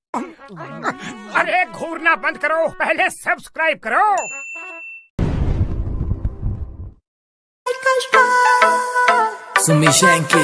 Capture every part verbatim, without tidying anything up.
अरे घूरना बंद करो, पहले सब्सक्राइब करो। Sumi Shanky.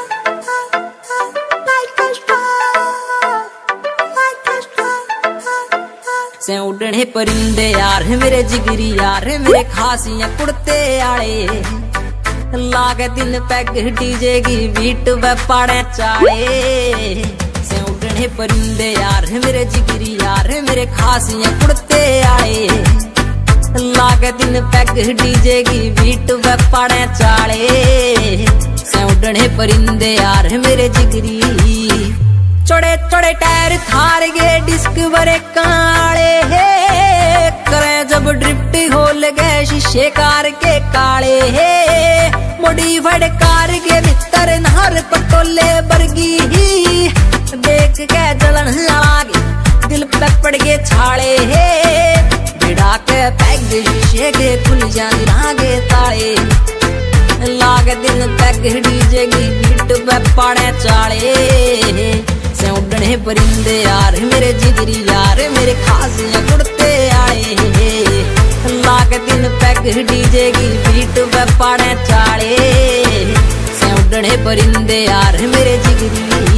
से उड़ने परिंदे यार मेरे जिगरी यार मेरे खासियां कुड़ते आले लागे दिन पैग डीजे की बीट वे पाड़े चाले। से उड़ने परिंदे यार मेरे जिगरी यार मेरे खासियां कुड़ते आले लागे दिन पैग डीजे की बीट वे पाड़े चाले। से उड़ने परिंदे यार मेरे जिगरी चौड़े चौड़े टायर थार गए डिस्क बरे काले करे जब ड्रिफ्ट खोल गए शीशे कार के काले मॉडिफाइड कार के भीतर नहर पटोले बरगी देख के जलन लागे दिल पे पड़ गए छाले बिड़ा के पैग शीशे के खुल जाने लागे ताले लाग दिन पैग डीजे की बीट पे पाड़े चाले। से उड़ने परिंदे यार मेरे जिगरी यार मेरे खासियां कुड़ते आए लाग दिन पैग डीजे की बीट पे पाड़े चाले। से उड़ने परिंदे यार मेरे जिगरी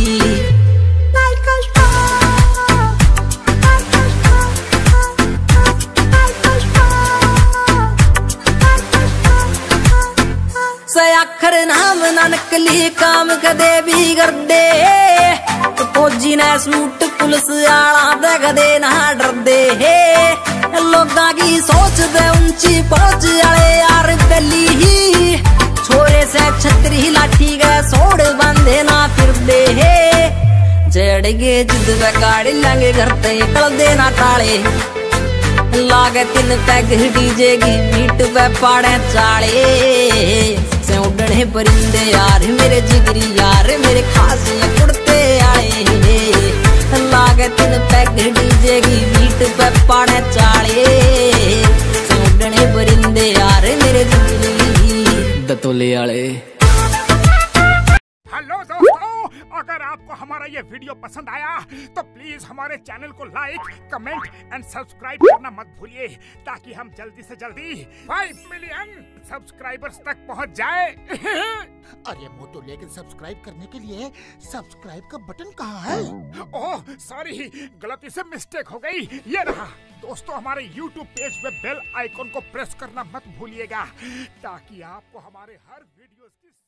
से आखर नाम ना नकली काम कदे भी कर दे फौजी ने सूट पुलिस आला दे कदे ना डर दे लोगा की सोच दे ऊंची पहुंच आले यार बेली ही छोरे से छतरी लाठी गए सोड़ बांधे ना फिर दे जड़ गे जिद वे गाड़ी लांगे घर ते कल दे ना टाले लागे तीन पैग डीजे की बीट पे पाड़े चाले। से उड़ने परिंदे यार मेरे जिगरी यार मेरे खासियां कुड़ते आए लागे तीन पैग डीजे की बीट पे पाड़े चाले। से उड़ने परिंदे यार मेरे जिगरी दतोले आले। हेलो दोस्तों, अगर आपको हमारा ये वीडियो पसंद आया तो प्लीज हमारे चैनल को लाइक कमेंट एंड सब्सक्राइब करना मत भूलिए ताकि हम जल्दी से जल्दी पाँच मिलियन सब्सक्राइबर्स तक पहुंच जाए। अरे मोटू, लेकिन सब्सक्राइब करने के लिए सब्सक्राइब का बटन कहाँ है? ओह सॉरी, गलती से मिस्टेक हो गई, ये रहा। दोस्तों, हमारे यूट्यूब पेज पे बेल आइकॉन को प्रेस करना मत भूलिएगा ताकि आपको हमारे हर वीडियोस की